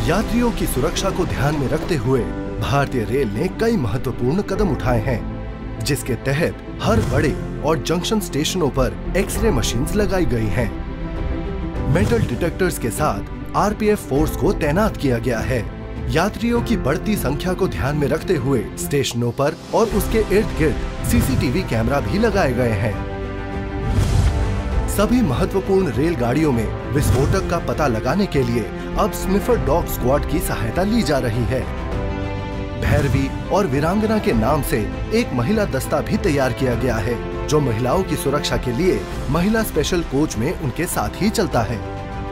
यात्रियों की सुरक्षा को ध्यान में रखते हुए भारतीय रेल ने कई महत्वपूर्ण कदम उठाए हैं, जिसके तहत हर बड़े और जंक्शन स्टेशनों पर एक्सरे मशीन्स लगाई गई हैं। मेटल डिटेक्टर्स के साथ आरपीएफ फोर्स को तैनात किया गया है। यात्रियों की बढ़ती संख्या को ध्यान में रखते हुए स्टेशनों पर और उसके इर्द गिर्द सीसीटीवी कैमरा भी लगाए गए हैं। सभी महत्वपूर्ण रेलगाड़ियों में विस्फोटक का पता लगाने के लिए अब स्निफर डॉग स्क्वाड की सहायता ली जा रही है। भैरवी और वीरांगना के नाम से एक महिला दस्ता भी तैयार किया गया है, जो महिलाओं की सुरक्षा के लिए महिला स्पेशल कोच में उनके साथ ही चलता है।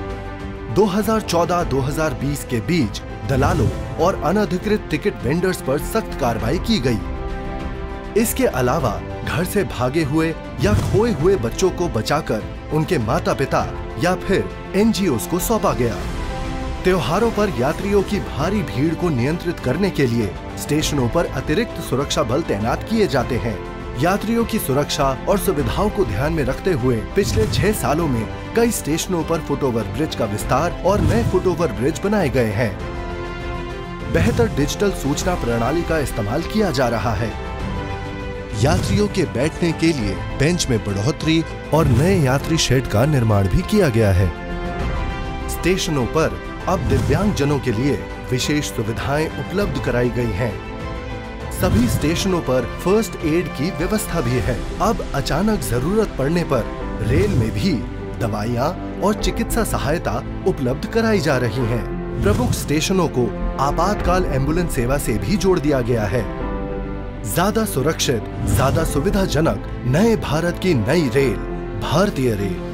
2014-2020 के बीच दलालों और अनधिकृत टिकट वेंडर्स पर सख्त कार्रवाई की गई। इसके अलावा घर से भागे हुए या खोए हुए बच्चों को बचाकर उनके माता पिता या फिर एनजीओस को सौंपा गया। त्योहारों पर यात्रियों की भारी भीड़ को नियंत्रित करने के लिए स्टेशनों पर अतिरिक्त सुरक्षा बल तैनात किए जाते हैं। यात्रियों की सुरक्षा और सुविधाओं को ध्यान में रखते हुए पिछले 6 सालों में कई स्टेशनों पर फुटओवर ब्रिज का विस्तार और नए फुटओवर ब्रिज बनाए गए हैं। बेहतर डिजिटल सूचना प्रणाली का इस्तेमाल किया जा रहा है। यात्रियों के बैठने के लिए बेंच में बढ़ोतरी और नए यात्री शेड का निर्माण भी किया गया है। स्टेशनों पर अब दिव्यांग जनों के लिए विशेष सुविधाएं उपलब्ध कराई गई हैं। सभी स्टेशनों पर फर्स्ट एड की व्यवस्था भी है। अब अचानक जरूरत पड़ने पर रेल में भी दवाइयां और चिकित्सा सहायता उपलब्ध कराई जा रही हैं। प्रमुख स्टेशनों को आपातकाल एम्बुलेंस सेवा से भी जोड़ दिया गया है। ज्यादा सुरक्षित, ज्यादा सुविधाजनक नए भारत की नई रेल, भारतीय रेल।